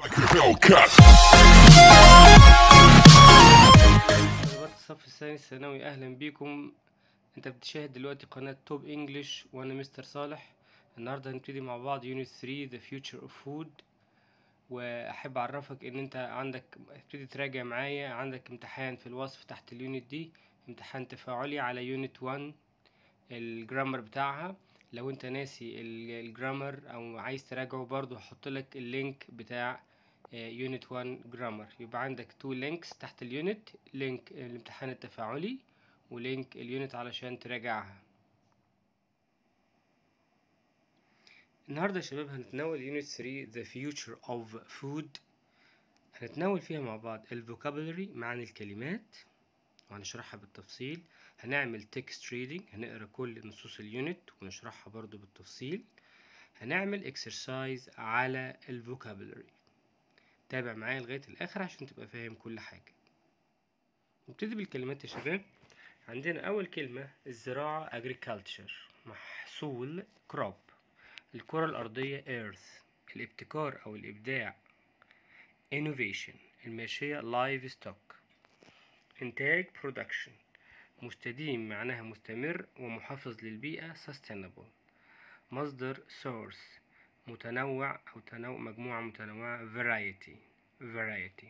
طلبات الصف الثاني الثانوي، أهلا بيكم. أنت بتشاهد دلوقتي قناة توب إنجليش وأنا مستر صالح. النهاردة هنبتدي مع بعض يونت 3 The Future of Food. وأحب أعرفك إن أنت عندك تبتدي تراجع معايا، عندك امتحان في الوصف تحت اليونت دي، امتحان تفاعلي على يونت 1 الجرامر بتاعها. لو انت ناسي الجرامر او عايز تراجعه برضو هحط لك اللينك بتاع يونت 1 جرامر. يبقى عندك تو لينكس تحت اليونت، لينك الامتحان التفاعلي ولينك اليونت علشان تراجعها. النهارده يا شباب هنتناول يونت 3 The Future of Food. هنتناول فيها مع بعض الفوكابولري، معاني الكلمات، وهنشرحها بالتفصيل. هنعمل text reading، هنقرا كل نصوص اليونت ونشرحها برضو بالتفصيل. هنعمل exercise على الفوكابولري. تابع معايا لغاية الآخر عشان تبقى فاهم كل حاجة. نبتدي بالكلمات يا شباب. عندنا أول كلمة الزراعة agriculture، محصول crop. الكرة الأرضية earth، الابتكار أو الإبداع innovation، الماشية livestock، إنتاج production، مستديم معناها مستمر ومحافظ للبيئة sustainable، مصدر source، متنوع أو مجموعة متنوعة variety.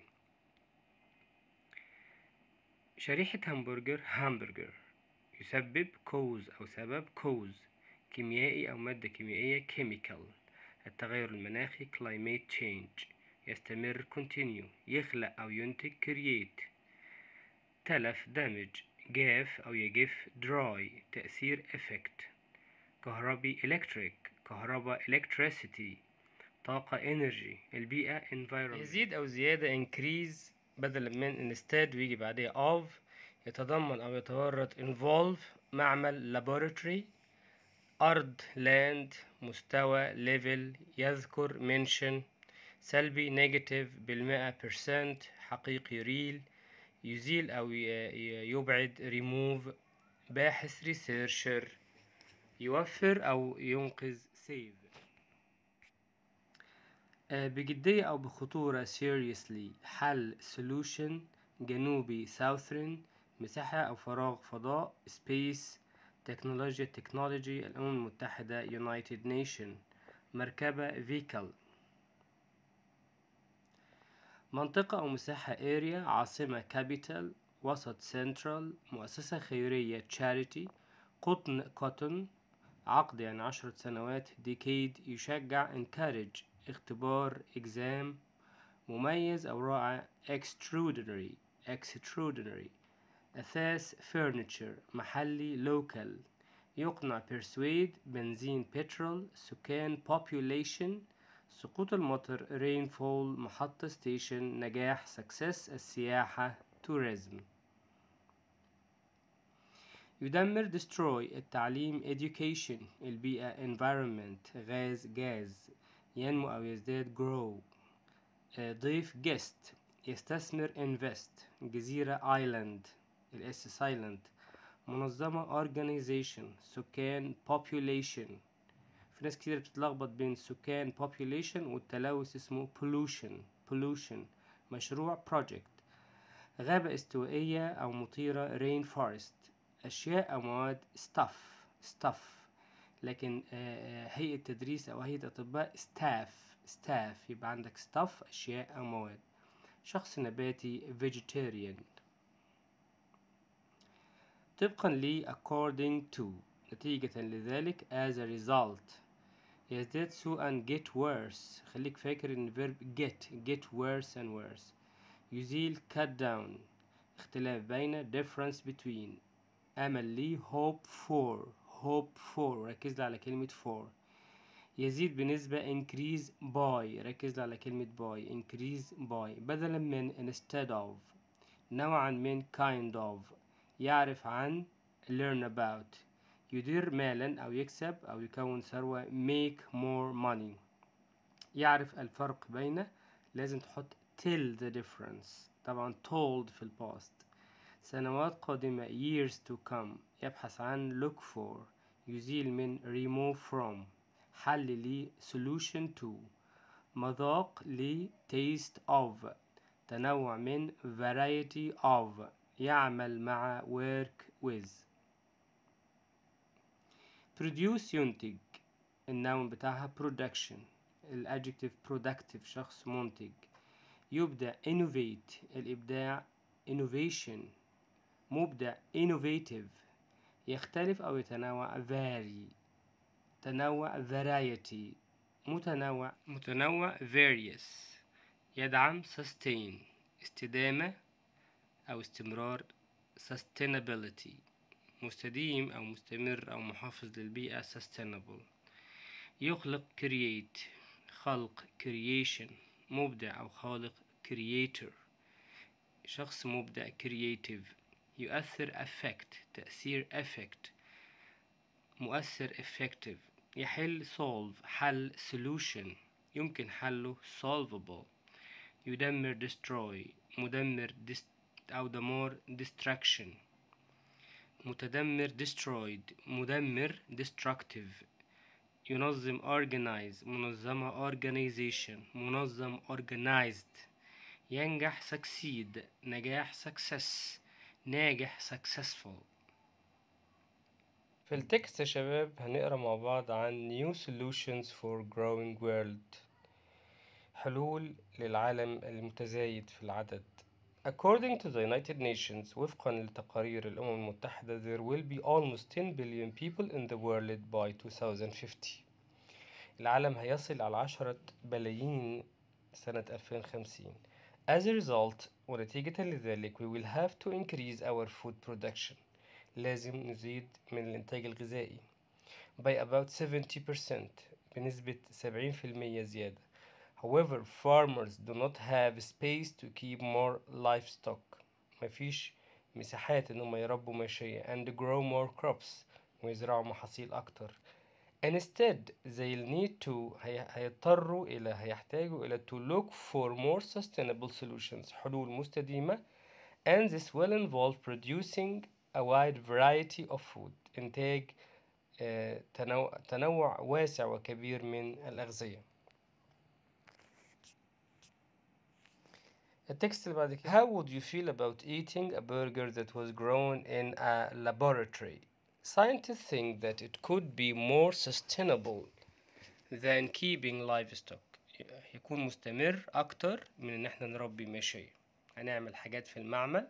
شريحة همبرجر يسبب cause أو سبب cause، كيميائي أو مادة كيميائية chemical، التغير المناخي climate change، يستمر continue، يخلق أو ينتج create، تلف damage، جاف أو يجف dry، تأثير effect، كهربي electric، كهرباء electricity، طاقة energy، البيئة environment. يزيد أو زيادة increase بدلا من instead ويجي بعدها of، يتضمن أو يتورط involve، معمل laboratory، أرض land، مستوى level، يذكر mention، سلبي negative بالمئة% حقيقي real، يزيل أو يبعد remove، باحث researcher، يوفر أو ينقذ save. بجدية أو بخطورة seriously، حل solution، جنوبي southern، مساحة أو فراغ فضاء space، تكنولوجيا technology، الأمم المتحدة United Nation، مركبة vehicle، منطقة أو مساحة area، عاصمة capital، وسط central، مؤسسة خيرية charity، قطن cotton، عقد يعني 10 سنوات decade، يشجع encourage، اختبار exam، مميز أو رائع extraordinary، أثاث furniture، محلي local، يقنع persuade، بنزين petrol، سكان population، سقوط المطر rainfall، محطة station، نجاح success، السياحة tourism. يدمر destroy، التعليم education، البيئة environment، غاز جاز، ينمو أو يزداد grow، ضيف guest، يستثمر invest، جزيرة island، الاس silent، منظمة organization، سكان population. في ناس كتير بتتلخبط بين سكان population والتلوث اسمه pollution. مشروع project، غابة استوائية أو مطيرة rainforest، أشياء أو مواد stuff. لكن هيئة تدريس أو هيئة أطباء staff، يبقى عندك stuff أشياء أو مواد. شخص نباتي vegetarian. طبقا ل according to، نتيجة لذلك as a result، يزداد سوءا get worse. خليك فاكر ان verb get worse and worse. يزيل cut down، اختلاف بين difference between. أمل لي hope for، ركز على كلمة for. يزيد بنسبة increase by، ركز على كلمة by، increase by بدلا من instead of. نوعا من kind of، يعرف عن learn about. يدير مالا أو يكسب أو يكون ثروة make more money. يعرف الفرق بين، لازم تحط tell the difference، طبعا told في الباست. سنوات قادمة years to come، يبحث عن look for، يزيل من remove from. حل لي solution to، مذاق ل taste of، تنوع من variety of، يعمل مع work with. produce ينتج، النوم بتاعها production، الادجective productive شخص منتج. يبدع innovate، الإبداع innovation، مبدع innovative. يختلف أو يتنوع vary، تنوع variety، متنوع various. يدعم sustain، استدامة أو استمرار sustainability، مستديم أو مستمر أو محافظ للبيئة sustainable. يخلق create، خلق creation، مبدع أو خالق creator، شخص مبدع creative. يؤثر affect، تأثير effect، مؤثر effective. يحل solve، حل solution، يمكن حله solvable. يدمر destroy، مدمر أو دمار destruction، متدمر destroyed، مدمر destructive. ينظم organize، منظمة organization، منظم organized. ينجح succeed، نجاح success، ناجح successful. في التكست يا شباب هنقرأ مع بعض عن new solutions for growing world، حلول للعالم المتزايد في العدد. According to the United Nations، وفقا لتقارير الأمم المتحدة، there will be almost 10 billion people in the world by 2050. العالم هيصل على 10 بلايين سنة 2050. As a result، ونتيجة لذلك we will have to increase our food production، لازم نزيد من الإنتاج الغذائي by about 70%، بنسبة 70% زيادة. However, farmers do not have space to keep more livestock، مفيش مساحات إنهم يربوا ماشية and grow more crops، ويزرعوا محاصيل أكتر. Instead they'll need to، هيحتاجوا إلى to look for more sustainable solutions، حلول مستديمة. And this will involve producing a wide variety of food، إنتاج تنوع واسع وكبير من الأغذية. التكست اللي بعد كده. How would you feel about eating a burger that was grown in a laboratory? Scientists think that it could be more sustainable than keeping livestock، يكون مستمر أكتر من إن احنا نربي ماشية، هنعمل حاجات في المعمل.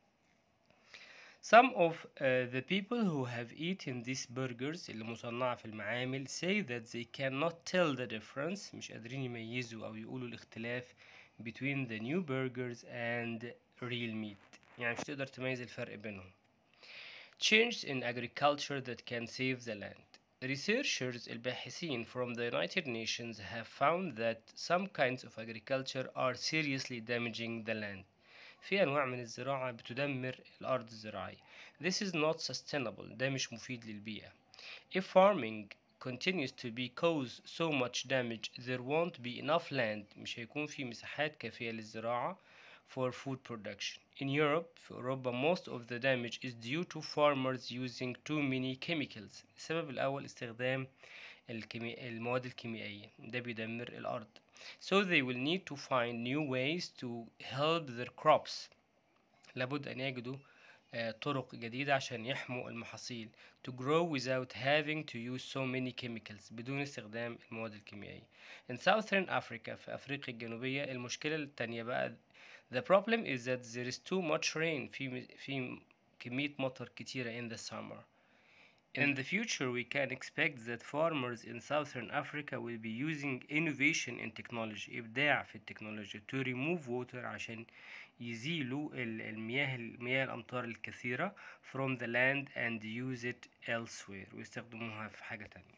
Some of the people who have eaten these burgers اللي مصنعة في المعامل say that they cannot tell the difference، مش قادرين يميزوا أو يقولوا الاختلاف between the new burgers and real meat، يعني مش تقدر تميز الفرق بينهم. Changes in agriculture that can save the land. Researchers الباحثين from the United Nations have found that some kinds of agriculture are seriously damaging the land. في أنواع من الزراعة بتدمر الأرض الزراعية. This is not sustainable، ده مش مفيد للبيئة. If farming continues to be cause so much damage, there won't be enough land، مش هيكون في مساحات كافية للزراعة for food production. In Europe، في أوروبا most of the damage is due to farmers using too many chemicals. السبب الأول استخدام المواد الكيميائية، ده بيدمر الأرض. So they will need to find new ways to help their crops، لابد أن يجدوا طرق جديدة عشان يحموا المحاصيل to grow without having to use so many chemicals، بدون استخدام المواد الكيميائية. In Southern Africa، في أفريقيا الجنوبية، المشكلة التانية بقى the problem is that there is too much rain، في كمية مطر كتيرة in the summer. In the future we can expect that farmers in Southern Africa will be using innovation in technology، إبداع في التكنولوجيا to remove water، عشان يزيلوا مياه الأمطار الكثيرة from the land and use it elsewhere، ويستخدموها في حاجة تانية.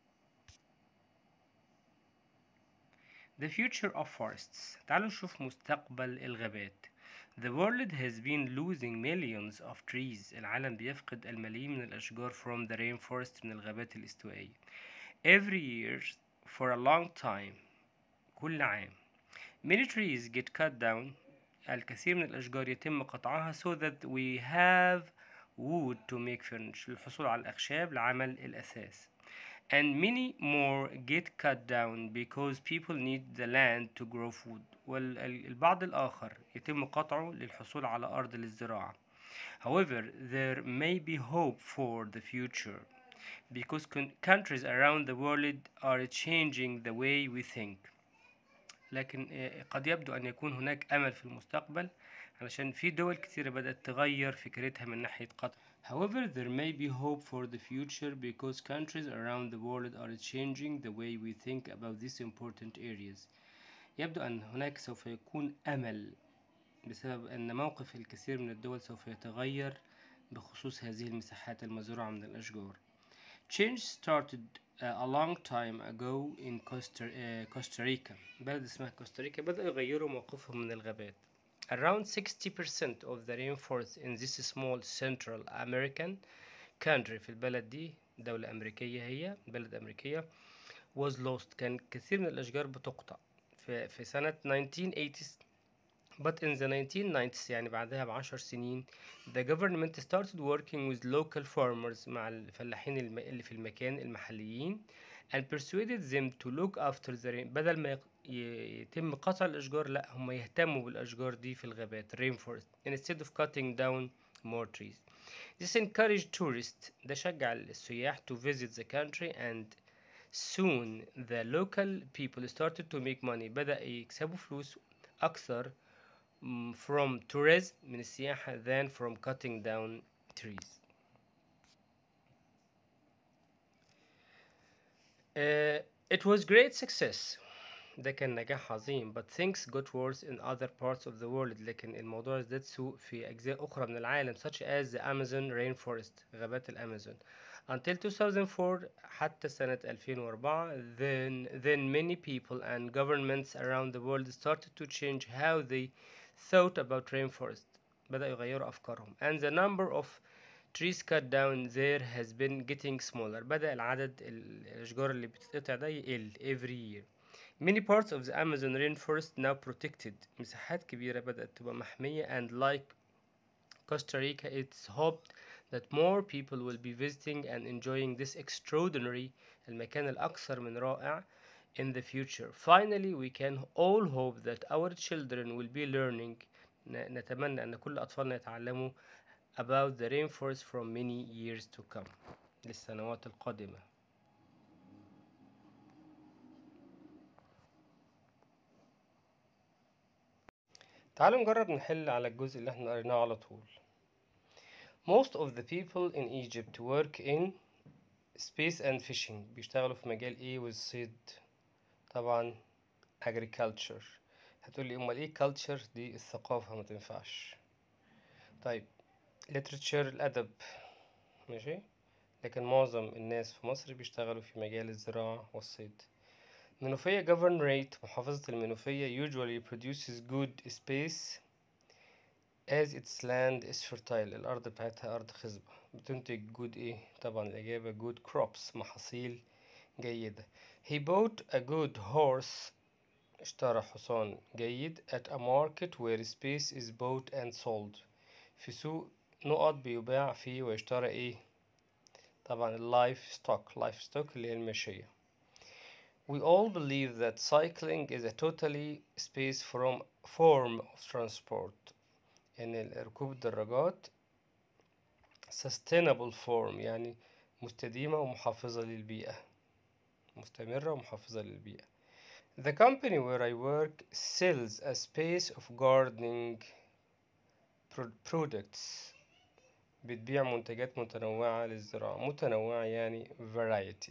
The future of forests. تعالوا نشوف مستقبل الغابات. The world has been losing millions of trees. العالم بيفقد الملايين من الأشجار from the rainforest، من الغابات الاستوائية. Every year for a long time، كل عام. Many trees get cut down، الكثير من الأشجار يتم قطعها so that we have wood to make furniture، للحصول على الأخشاب لعمل الأثاث. and many more get cut down because people need the land to grow food. والبعض الآخر يتم قطعه للحصول على أرض للزراعة. However, there may be hope for the future because countries around the world are changing the way we think. لكن قد يبدو أن يكون هناك أمل في المستقبل علشان في دول كثيرة بدأت تغير فكرتها من ناحية قطع. However, there may be hope for the future because countries around the world are changing the way we think about these important areas. يبدو أن هناك سوف يكون أمل بسبب أن موقف الكثير من الدول سوف يتغير بخصوص هذه المساحات المزروعة من الأشجار. Change started a long time ago in Costa Rica. بلد اسمها كوستاريكا بدأوا يغيروا موقفهم من الغابات. Around 60% of the rainforest in this small Central American country في البلد دي دولة أمريكية هي بلد أمريكية was lost. كان كثير من الأشجار بتقطع في سنة 1980s. But in the 1990s يعني بعدها ب10 سنين the government started working with local farmers مع الفلاحين اللي في المكان المحليين and persuaded them to look after the rain. بدل ما يتم قطع الأشجار لا هم يهتموا بالأشجار دي في الغابات rainforest instead of cutting down more trees. This encouraged tourists ده شجع السياح to visit the country and soon the local people started to make money. بدأ يكسبوا فلوس أكثر from tourism من السياحة than from cutting down trees. It was great success. ده كان نجاح عظيم but things got worse in other parts of the world. لكن الموضوع ازداد سوء في أجزاء أخرى من العالم such as the Amazon rainforest غابات الأمازون until 2004 حتى سنة 2004 then many people and governments around the world started to change how they thought about rainforest. بدأوا يغيروا أفكارهم and the number of trees cut down there has been getting smaller. بدأ العدد الأشجار اللي بتتقطع ده يقل every year. Many parts of the Amazon rainforest now protected. مساحات كبيرة بدأت تبقى محمية and like Costa Rica it's hoped that more people will be visiting and enjoying this extraordinary المكان الأكثر من رائع in the future. Finally we can all hope that our children will be learning. نتمنى أن كل أطفالنا يتعلموا about the rainforest from many years to come للسنوات القادمة. تعالوا نجرب نحل على الجزء اللي احنا قريناه على طول. Most of the people in Egypt work in space and fishing. بيشتغلوا في مجال ايه والصيد؟ طبعا agriculture. هتقولي امال ايه culture؟ دي الثقافة ما تنفعش. طيب literature الأدب ماشي، لكن معظم الناس في مصر بيشتغلوا في مجال الزراعة والصيد. منوفية governorate محافظة المنوفية usually produces good space as its land is fertile. الأرض بتاعتها أرض خصبة بتنتج good إيه؟ طبعا الإجابة good crops محاصيل جيدة. He bought a good horse اشترى حصان جيد at a market where space is bought and sold. في سوق نقط بيباع فيه ويشترى إيه؟ طبعا livestock اللي هي الماشية. We all believe that cycling is a totally space form of transport. يعني ركوب الدراجات sustainable form يعني مستديمة ومحافظة للبيئة، مستمرة ومحافظة للبيئة. The company where I work sells a space of gardening products. بتبيع منتجات متنوعة للزراعة. متنوعة يعني variety.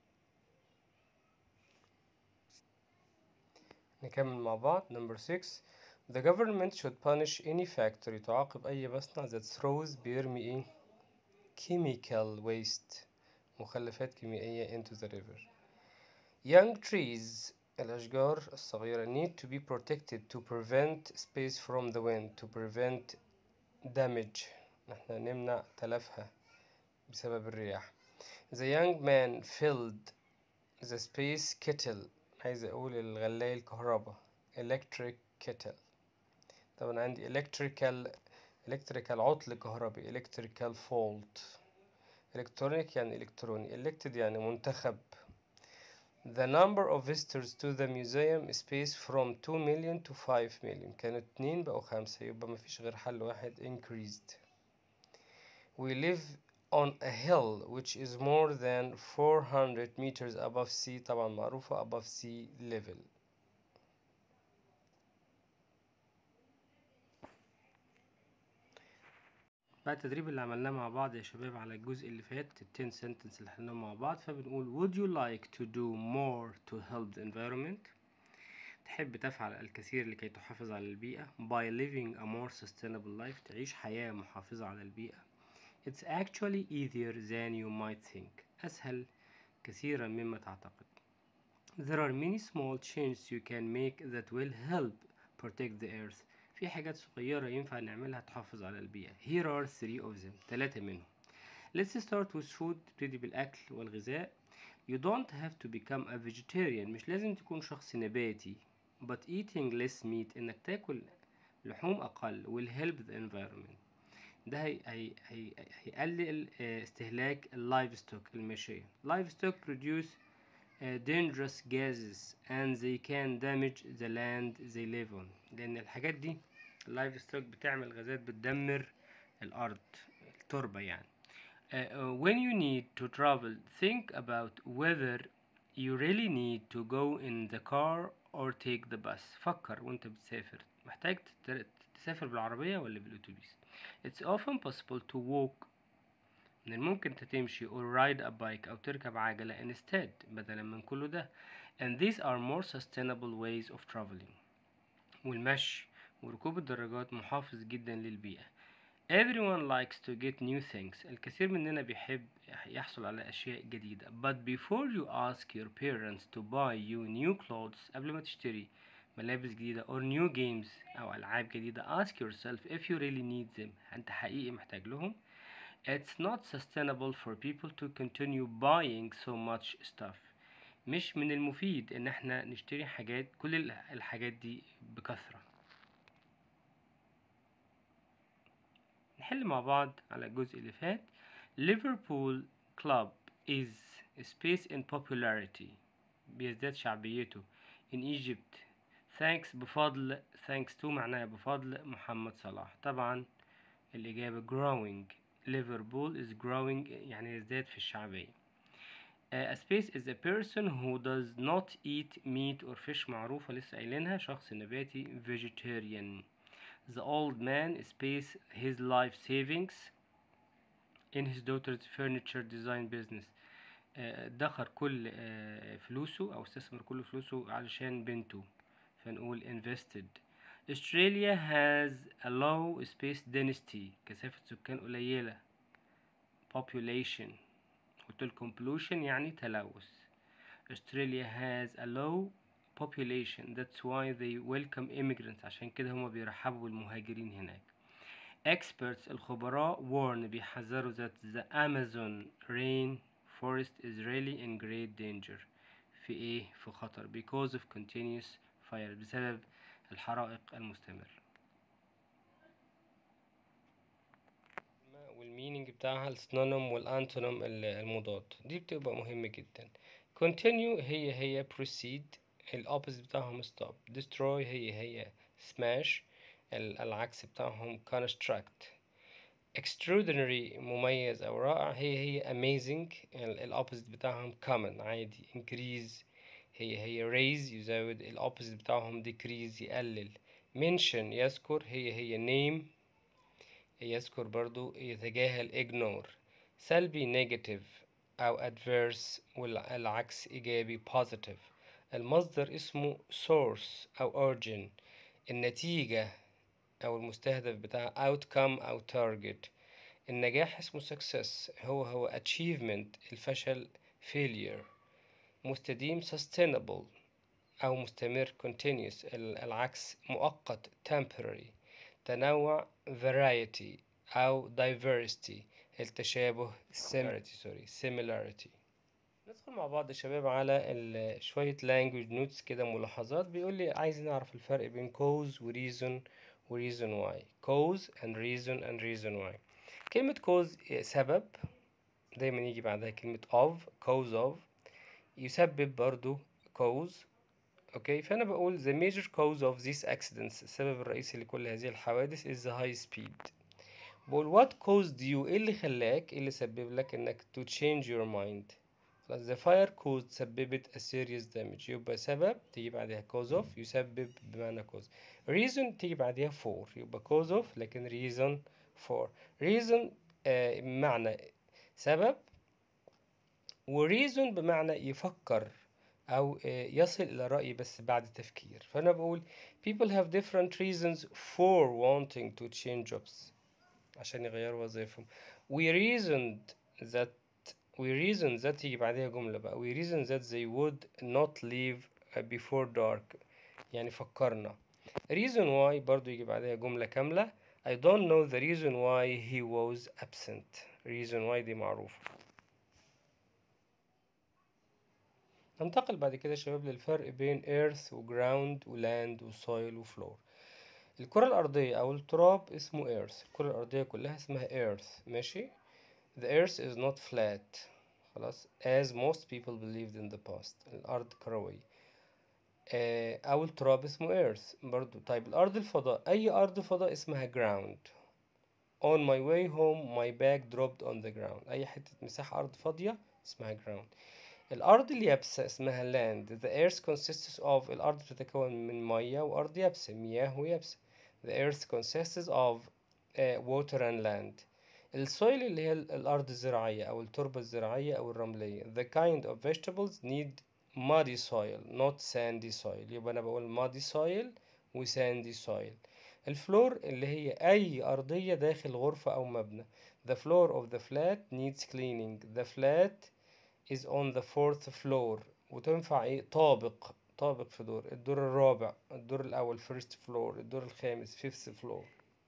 نكمل مع بعض. Number 6. The government should punish any factory تعاقب أي مصنع that throws بيرمي إيه؟ chemical waste مخلفات كيميائية into the river. Young trees الأشجار الصغيرة need to be protected to prevent space from the wind to prevent damage. نحن نمنع تلفها بسبب الرياح. The young man filled the space kettle. عايز أقول الغلاية الكهرباء electric kettle. طبعا عندي electrical عطل كهربي electrical fault. electronic يعني إلكتروني. elected يعني منتخب. The number of visitors to the museum spaced from 2 million to 5 million. كانوا 2 بقوا 5، يبقى مفيش غير حل واحد increased. We live on a hill which is more than 400 meters above sea. طبعا معروفة above sea level. بعد التدريب اللي عملناه مع بعض يا شباب على الجزء اللي فات ال 10 sentence اللي حلناهم مع بعض، فبنقول would you like to do more to help the environment؟ تحب تفعل الكثير لكي تحافظ على البيئة. by living a more sustainable life، تعيش حياة محافظة على البيئة. it's actually easier than you might think، أسهل كثيرا مما تعتقد. there are many small changes you can make that will help protect the earth. في حاجات صغيرة ينفع نعملها تحافظ على البيئة. here are 3 of them، 3 منهم. let's start with food، نبتدي بالأكل والغذاء. you don't have to become a vegetarian، مش لازم تكون شخص نباتي. but eating less meat، إنك تاكل لحوم أقل will help the environment. ده هيقلل استهلاك اللايف الماشية. livestock produce dangerous gases and they can damage the land they live on. لأن الحاجات دي اللايف بتعمل غازات بتدمر الأرض، التربة يعني. when you need to travel think about whether you really need to go in the car or take the bus. فكر وانت بتسافر، محتاج تسافر بالعربية ولا بالأتوبيس. it's often possible to walk، من الممكن تمشي or ride a bike أو تركب عجلة instead بدلا من كل ده. and these are more sustainable ways of traveling. والمشي وركوب الدراجات محافظ جدا للبيئة. everyone likes to get new things، الكثير مننا بيحب يحصل على أشياء جديدة. but before you ask your parents to buy you new clothes، قبل ما تشتري ملابس جديدة or new games أو ألعاب جديدة ask yourself if you really need them، أنت حقيقي محتاج لهم. it's not sustainable for people to continue buying so much stuff، مش من المفيد ان احنا نشتري حاجات، كل الحاجات دي بكثرة. نحل مع بعض على الجزء اللي فات. Liverpool club is a space in popularity، بيزداد شعبيته in Egypt thanks بفضل، thanks to معناها بفضل محمد صلاح. طبعا الإجابة growing. Liverpool is growing يعني يزداد في الشعبية. A space is a person who does not eat meat or fish، معروفة لسه قايلينها، شخص نباتي vegetarian. The old man space his life savings in his daughter's furniture design business. ادخر كل فلوسه أو استثمر كل فلوسه علشان بنته، فنقول invested. Australia has a low space density، كثافة سكان قليلة. population، قلت لكم pollution يعني تلوث. Australia has a low population that's why they welcome immigrants، عشان كده هما بيرحبوا بالمهاجرين هناك. experts الخبراء warn بيحذروا that the Amazon rain forest is really in great danger، في ايه؟ في خطر because of continuous fire، بسبب الحرائق المستمرة. والمينينج بتاعها السينونيم والانتونيم المضاد، دي بتبقى مهمة جدا. continue هي proceed، الأوبوزيت بتاعهم stop. destroy هي smash، العكس بتاعهم construct. extraordinary مميز أو رائع هي amazing، الأوبوزيت بتاعهم common عادي. increase هي raise يزود، الأوبوزيت بتاعهم decrease يقلل. mention يذكر هي name، يذكر برضو يتجاهل ignore. سلبي negative أو adverse، والعكس إيجابي positive. المصدر اسمه source أو origin، النتيجة أو المستهدف بتاع outcome أو target. النجاح اسمه success، هو achievement، الفشل failure. مستديم sustainable أو مستمر continuous، العكس مؤقت temporary. تنوع variety أو diversity، التشابه similarity. ندخل مع بعض يا شباب على شوية language notes كده، ملاحظات. بيقول لي عايز نعرف الفرق بين cause و reason why. cause and reason why. كلمة cause سبب، دايما يجي بعدها كلمة of cause of، يسبب برضو cause. اوكي، فانا بقول the major cause of these accidents، السبب الرئيسي لكل هذه الحوادث is the high speed. بقول what caused you، ايه اللي خلاك، ايه اللي سبب لك انك to change your mind. خلاص the fire caused سببت a serious damage، يبقى سبب تيجي بعدها cause of، يسبب بمعنى cause. reason تيجي بعدها for، يبقى cause of لكن reason for. reason بمعنى سبب، وريزون بمعنى يفكر أو يصل إلى رأي بس بعد تفكير. فأنا بقول people have different reasons for wanting to change jobs، عشان يغيروا وظائفهم. we reasoned that يجي بعدها جملة بقى we reasoned that they would not leave before dark، يعني فكرنا. reason why برضو يجي بعدها جملة كاملة I don't know the reason why he was absent. reason why دي معروفة. ننتقل بعد كده يا شباب للفرق بين earth و ground و land و soil و floor. الكرة الأرضية أو التراب اسمه earth، الكرة الأرضية كلها اسمها earth، ماشي. The earth is not flat، خلاص as most people believed in the past، الأرض كروية. أو التراب اسمه earth برضو. طيب الأرض الفضاء، أي أرض فضاء اسمها ground. On my way home my bag dropped on the ground، أي حتة مساحة أرض فاضية اسمها ground. الأرض اليابسة اسمها land. The earth consists of، الأرض بتتكون من مية وأرض يابسة، مياه ويابسة. The earth consists of water and land. السويل اللي هي الأرض الزراعية أو التربة الزراعية أو الرملية. The kind of vegetables need muddy soil not sandy soil، يبقى أنا بقول muddy soil و sandy soil. الفلور اللي هي أي أرضية داخل غرفة أو مبنى. The floor of the flat needs cleaning. The flat is on the fourth floor، وتنفع ايه طابق، طابق في دور، الدور الرابع، الدور الأول first floor، الدور الخامس fifth floor.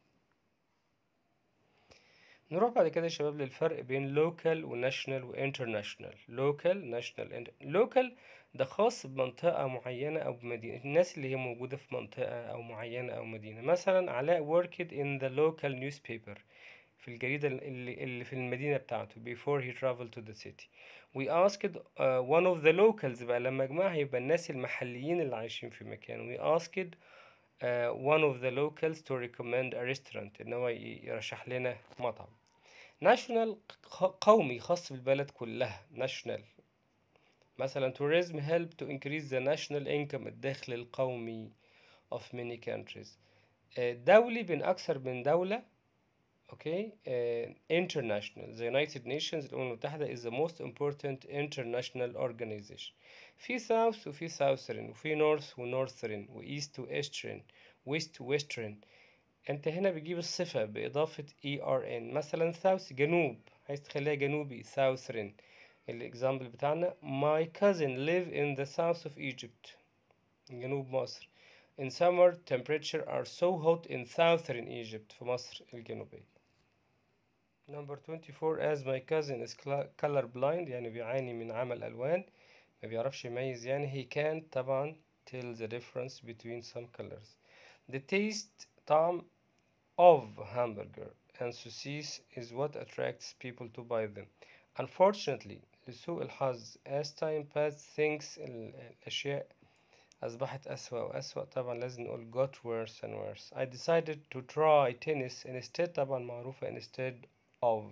نروح بعد كده يا شباب للفرق بين local و national و international. local national local ده خاص بمنطقة معينة أو بمدينة، الناس اللي هي موجودة في منطقة أو معينة أو مدينة. مثلا علاء worked in the local newspaper، في الجريدة اللي في المدينة بتاعته before he traveled to the city. we asked one of the locals بقى، لما اجمعها يبقى الناس المحليين اللي عايشين في مكان. we asked one of the locals to recommend a restaurant، ان هو يرشح لنا مطعم. national قومي خاص بالبلد كلها national. مثلا tourism help to increase the national income، الدخل القومي of many countries. دولي بين أكثر من دولة. اوكي international. the United Nations، الأمم المتحدة is the most important international organization. في south وفي southern وفي north و northern و east و eastern west و western. انت هنا بتجيب الصفة بإضافة ERN. مثلا south جنوب، عايز تخليها جنوبي southern. الإكزامبل بتاعنا my cousin live in the south of Egypt، جنوب مصر. in summer temperature are so hot in southern Egypt، في مصر الجنوبية. Number 24 as my cousin is color blind، يعني بيعاني من عمى الألوان، ما بيعرفش يميز، يعني he can't طبعا tell the difference between some colors. The taste طعم of hamburger and sausage is what attracts people to buy them. Unfortunately لسوء الحظ as time passed things، الأشياء أصبحت أسوأ وأسوأ، طبعا لازم نقول got worse and worse. I decided to try tennis instead، طبعا معروفة instead of.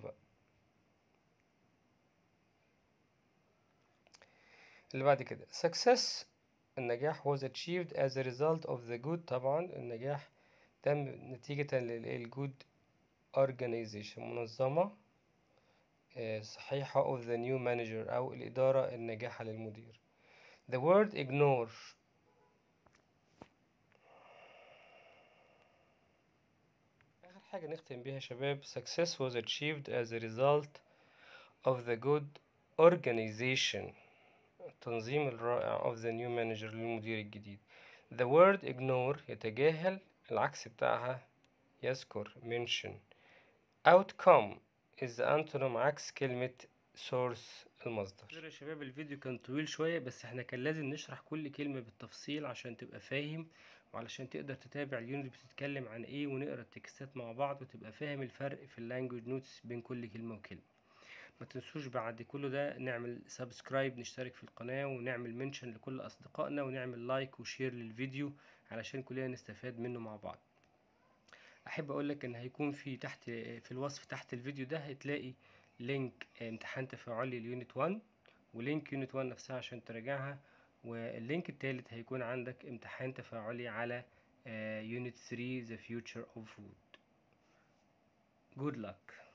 اللي بعد كده success، النجاح was achieved as a result of the good، طبعا النجاح تم نتيجة للجود organization، منظمة صحيحة of the new manager أو الإدارة الناجحة للمدير. the word ignore، آخر حاجة نختم بيها شباب success was achieved as a result of the good organization، التنظيم الرائع of the new manager للمدير الجديد. the word ignore يتجاهل، العكس بتاعها يذكر mention. outcome is the antonym، عكس كلمة source المصدر. يا شباب الفيديو كان طويل شوية، بس احنا كان لازم نشرح كل كلمة بالتفصيل عشان تبقى فاهم، وعلشان تقدر تتابع اليونت بتتكلم عن ايه، ونقرا التكستات مع بعض وتبقى فاهم الفرق في اللانجوج نوتس بين كل كلمة وكلمة. ما تنسوش بعد كل ده نعمل سبسكرايب، نشترك في القناة ونعمل منشن لكل أصدقائنا ونعمل لايك وشير للفيديو علشان كلنا نستفاد منه مع بعض. أحب أقولك إن هيكون في تحت في الوصف تحت الفيديو ده هتلاقي لينك امتحان تفاعلي ليونت 1 ولينك يونت 1 نفسها عشان تراجعها، واللينك التالت هيكون عندك امتحان تفاعلي على يونت 3 The Future of Food. Good luck.